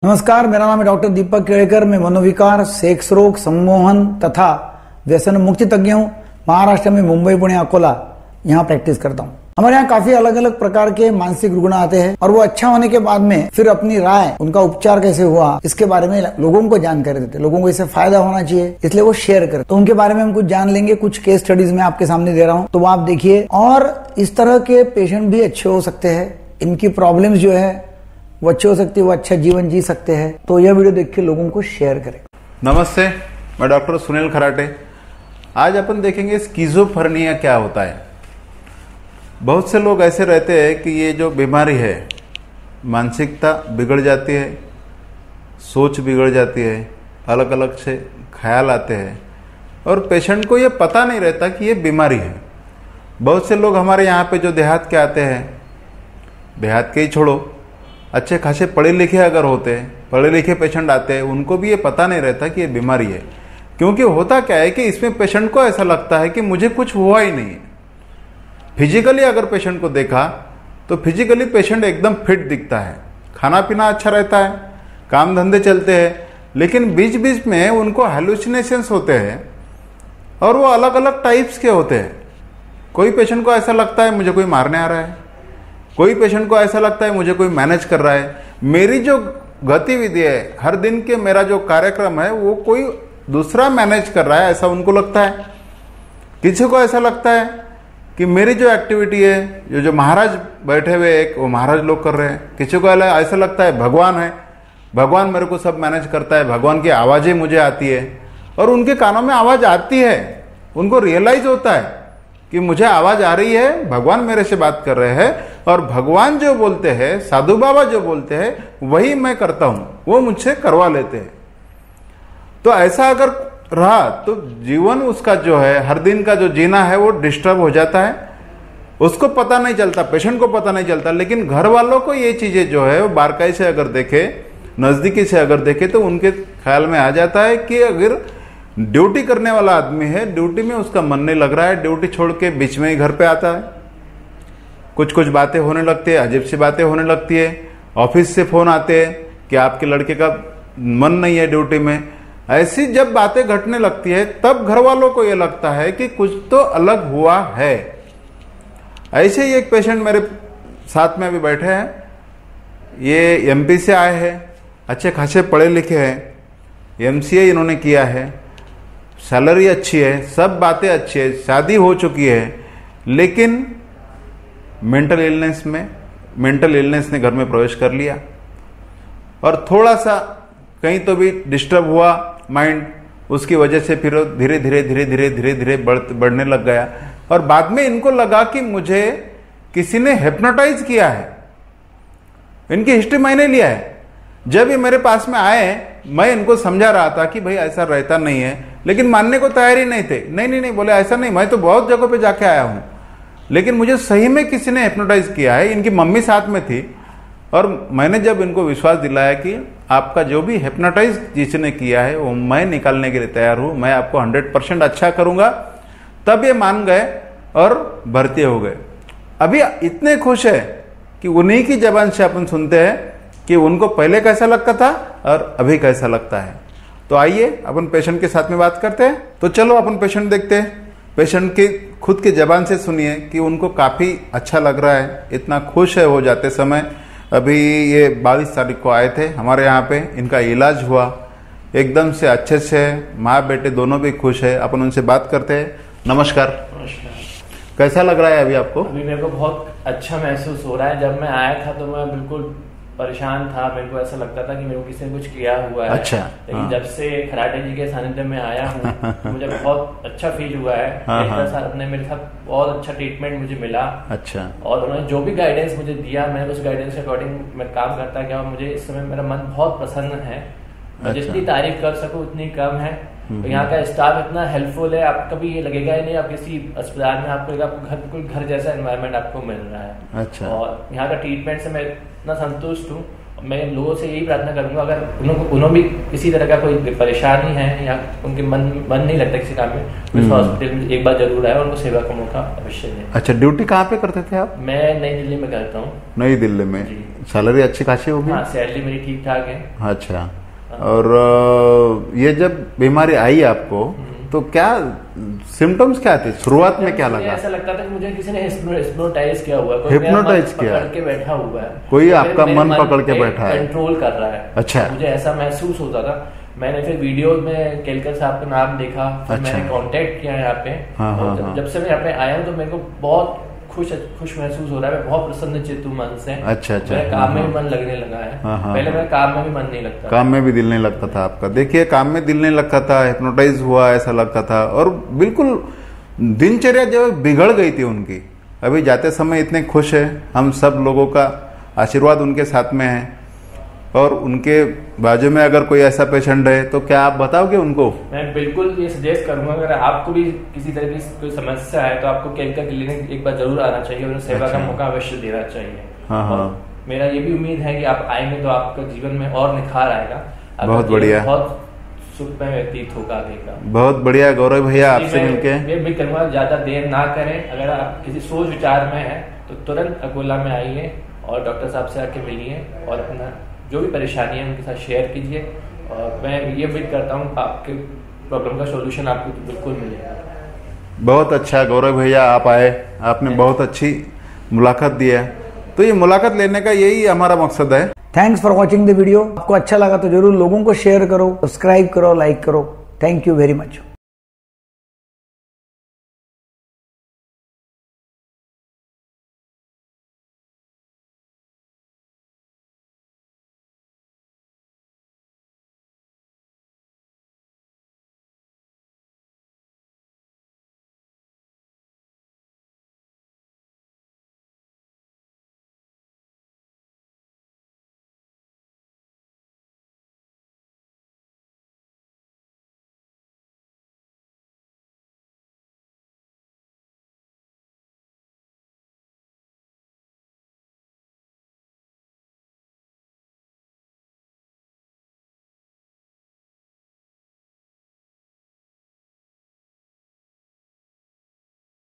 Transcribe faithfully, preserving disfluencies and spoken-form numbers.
नमस्कार, मेरा नाम है डॉक्टर दीपक केड़कर। मैं मनोविकार, सेक्स रोग, सम्मोहन तथा व्यसन मुक्ति तज्ञ हूँ। महाराष्ट्र में मुंबई, पुणे, अकोला यहाँ प्रैक्टिस करता हूँ। हमारे यहाँ काफी अलग अलग प्रकार के मानसिक रुग्ण आते हैं और वो अच्छा होने के बाद में फिर अपनी राय, उनका उपचार कैसे हुआ, इसके बारे में लोगों को जानकारी देते हैं। लोगों को इससे फायदा होना चाहिए, इसलिए वो शेयर करें। तो उनके बारे में हम कुछ जान लेंगे। कुछ केस स्टडीज में आपके सामने दे रहा हूँ, तो वो आप देखिए। और इस तरह के पेशेंट भी अच्छे हो सकते हैं। इनकी प्रॉब्लम्स जो है वो अच्छे हो सकती है, वो अच्छा जीवन जी सकते हैं। तो यह वीडियो देख के लोगों को शेयर करें। नमस्ते, मैं डॉक्टर सुनील खराटे। आज अपन देखेंगे स्किज़ोफ्रेनिया क्या होता है। बहुत से लोग ऐसे रहते हैं कि ये जो बीमारी है, मानसिकता बिगड़ जाती है, सोच बिगड़ जाती है, अलग अलग से ख्याल आते हैं और पेशेंट को ये पता नहीं रहता कि ये बीमारी है। बहुत से लोग हमारे यहाँ पे जो देहात के आते हैं, देहात के ही छोड़ो, अच्छे खासे पढ़े लिखे अगर होते हैं, पढ़े लिखे पेशेंट आते हैं, उनको भी ये पता नहीं रहता कि ये बीमारी है। क्योंकि होता क्या है कि इसमें पेशेंट को ऐसा लगता है कि मुझे कुछ हुआ ही नहीं है। फिजिकली अगर पेशेंट को देखा तो फिजिकली पेशेंट एकदम फिट दिखता है, खाना पीना अच्छा रहता है, काम धंधे चलते हैं, लेकिन बीच बीच में उनको हेलुसिनेशंस होते हैं और वो अलग अलग टाइप्स के होते हैं। कोई पेशेंट को ऐसा लगता है मुझे कोई मारने आ रहा है, कोई पेशेंट को ऐसा लगता है मुझे कोई मैनेज कर रहा है, मेरी जो गतिविधि है, हर दिन के मेरा जो कार्यक्रम है वो कोई दूसरा मैनेज कर रहा है, ऐसा उनको लगता है। किसी को ऐसा लगता है कि मेरी जो एक्टिविटी है, जो जो महाराज बैठे हुए एक वो महाराज लोग कर रहे हैं। किसी को ऐसा लगता है भगवान है, भगवान मेरे को सब मैनेज करता है, भगवान की आवाज़ें मुझे आती है। और उनके कानों में आवाज़ आती है, उनको रियलाइज होता है कि मुझे आवाज़ आ रही है, भगवान मेरे से बात कर रहे हैं और भगवान जो बोलते हैं, साधु बाबा जो बोलते हैं, वही मैं करता हूँ, वो मुझसे करवा लेते हैं। तो ऐसा अगर रहा तो जीवन उसका जो है, हर दिन का जो जीना है, वो डिस्टर्ब हो जाता है। उसको पता नहीं चलता, पेशेंट को पता नहीं चलता, लेकिन घर वालों को ये चीज़ें जो है वो बारकाई से अगर देखे, नज़दीकी से अगर देखे, तो उनके ख्याल में आ जाता है कि अगर ड्यूटी करने वाला आदमी है, ड्यूटी में उसका मन नहीं लग रहा है, ड्यूटी छोड़ के बीच में ही घर पे आता है, कुछ कुछ बातें होने लगती है, अजीब सी बातें होने लगती है। ऑफिस से फोन आते हैं कि आपके लड़के का मन नहीं है ड्यूटी में। ऐसी जब बातें घटने लगती है, तब घर वालों को ये लगता है कि कुछ तो अलग हुआ है। ऐसे ही एक पेशेंट मेरे साथ में अभी बैठे हैं। ये एमपी से आए हैं, अच्छे खासे पढ़े लिखे हैं, एमसीए इन्होंने किया है, सैलरी अच्छी है, सब बातें अच्छी है, शादी हो चुकी है, लेकिन मेंटल इलनेस में मेंटल इलनेस ने घर में प्रवेश कर लिया और थोड़ा सा कहीं तो भी डिस्टर्ब हुआ माइंड, उसकी वजह से फिर धीरे धीरे धीरे धीरे धीरे धीरे बढ़ बढ़ने लग गया। और बाद में इनको लगा कि मुझे किसी ने हिप्नोटाइज किया है, इनकी हिस्ट्री मैंने लिया है। जब ये मेरे पास में आए, मैं इनको समझा रहा था कि भाई ऐसा रहता नहीं है, लेकिन मानने को तैयार ही नहीं थे। नहीं नहीं नहीं बोले, ऐसा नहीं, मैं तो बहुत जगहों पे जाके आया हूँ, लेकिन मुझे सही में किसी ने हिप्नोटाइज किया है। इनकी मम्मी साथ में थी और मैंने जब इनको विश्वास दिलाया कि आपका जो भी हिप्नोटाइज जिसने किया है वो मैं निकालने के लिए तैयार हूँ, मैं आपको हंड्रेड परसेंट अच्छा करूँगा, तब ये मान गए और भर्ती हो गए। अभी इतने खुश है कि उन्हीं की जबान से अपन सुनते हैं कि उनको पहले कैसा लगता था और अभी कैसा लगता है। तो आइए अपन पेशेंट के साथ में बात करते हैं। तो चलो अपन पेशेंट देखते हैं। पेशेंट की खुद की जबान से सुनिए कि उनको काफ़ी अच्छा लग रहा है, इतना खुश है वो जाते समय। अभी ये बाईस तारीख को आए थे हमारे यहाँ पे, इनका इलाज हुआ एकदम से अच्छे से, माँ बेटे दोनों भी खुश है। अपन उनसे बात करते हैं। नमस्कार। नमस्कार। कैसा लग रहा है अभी आपको? अभी मेरे को बहुत अच्छा महसूस हो रहा है। जब मैं आया था तो मैं बिल्कुल परेशान था, मेरे को ऐसा लगता था कि मेरे को किसी ने कुछ किया हुआ है। अच्छा। लेकिन हाँ। जब से खराटे जी के सानिध्य में आया हूँ तो मुझे बहुत अच्छा फील हुआ है। हाँ, हाँ। सर ने मेरे साथ बहुत अच्छा ट्रीटमेंट मुझे मिला। अच्छा। और उन्होंने जो भी गाइडेंस मुझे दिया, मैं उस गाइडेंस के अकॉर्डिंग मैं काम करता गया और मुझे इस समय मेरा मन बहुत प्रसन्न है। मैं जितनी तारीफ कर सकूं उतनी कम है। तो यहाँ का स्टाफ इतना हेल्पफुल है, आप कभी ये लगेगा ही नहीं आप किसी अस्पताल में, आपको आपको घर बिल्कुल घर जैसा एनवायरनमेंट आपको मिल रहा है। अच्छा। और यहाँ का ट्रीटमेंट से मैं इतना संतुष्ट हूँ मैं लोगों से यही प्रार्थना करूंगा, अगर उन्होंने उन्होंने भी किसी तरह का कोई परेशानी है या उनके मन मन नहीं लगता किसी काम में, उस हॉस्पिटल में एक बार जरूर आए और उनको सेवा का मौका अवश्य दें। अच्छा, ड्यूटी कहाँ पे करते थे आप? मैं नई दिल्ली में करता हूँ। नई दिल्ली में? सैलरी अच्छी खासी होगी? हाँ, सैलरी मेरी ठीक ठाक है। अच्छा, और ये जब बीमारी आई आपको तो क्या सिम्टम्स क्या थे शुरुआत में? क्या लगा? ऐसा लगता था कि मुझे किसी ने हिप्नोटाइज किया हुआ है, कोई हिप्नोटाइज किया, पकड़ के बैठा हुआ है, कोई आपका मन पकड़ के बैठा है, कंट्रोल कर रहा है। अच्छा, मुझे ऐसा महसूस होता था। मैंने फिर वीडियो में केलकर साहब का नाम देखा, फिर अच्छा। मैंने कांटेक्ट किया यहाँ पे। हाँ, और हाँ, जब, हाँ। जब से मैं यहाँ पे आया हूँ तो मेरे को बहुत खुश खुश महसूस हो रहा है। मैं बहुत प्रसन्न चित्त हूँ मन से। अच्छा अच्छा, मेरा काम में भी मन लगने लगा है। हाँ, हाँ, पहले हाँ। मेरा काम में भी मन नहीं लगता, काम में भी दिल नहीं लगता था आपका। देखिए, काम में दिल नहीं लगता था, हिप्नोटाइज हुआ ऐसा लगता था, और बिल्कुल दिनचर्या जो बिगड़ गई थी उनकी। अभी जाते समय इतने खुश है, हम सब लोगों का आशीर्वाद उनके साथ में है। और उनके बाजू में अगर कोई ऐसा पेशेंट है तो क्या आप बताओगे उनको? मैं बिल्कुल ये सजेस्ट करूंगा, अगर आपको भी किसी तरह की कोई समस्या है तो आपको केलकर क्लिनिक एक बार जरूर आना चाहिए और सेवा अच्छा। का मौका अवश्य देना चाहिए। हाँ, हाँ। और मेरा ये भी उम्मीद है कि आप आएंगे तो आपका जीवन में और निखार आएगा। बहुत बढ़िया, बहुत सुख में व्यतीत होगा आगे का। बहुत बढ़िया गौरव भैया, आपसे मिलके ये भी करूंगा, ज्यादा देर ना करें। अगर आप किसी सोच विचार में है तो तुरंत अकोला में आइए और डॉक्टर साहब से आके मिलिए और अपना जो भी परेशानी है उनके साथ शेयर कीजिए। और मैं ये उम्मीद करता हूँ आपके प्रॉब्लम का सॉल्यूशन आपको बिल्कुल मिलेगा। बहुत अच्छा गौरव भैया, आप आए, आपने बहुत अच्छी मुलाकात दी है। तो ये मुलाकात लेने का यही हमारा मकसद है। Thanks for watching the video. आपको अच्छा लगा तो जरूर लोगों को शेयर करो, सब्सक्राइब करो, लाइक करो। Thank you very much.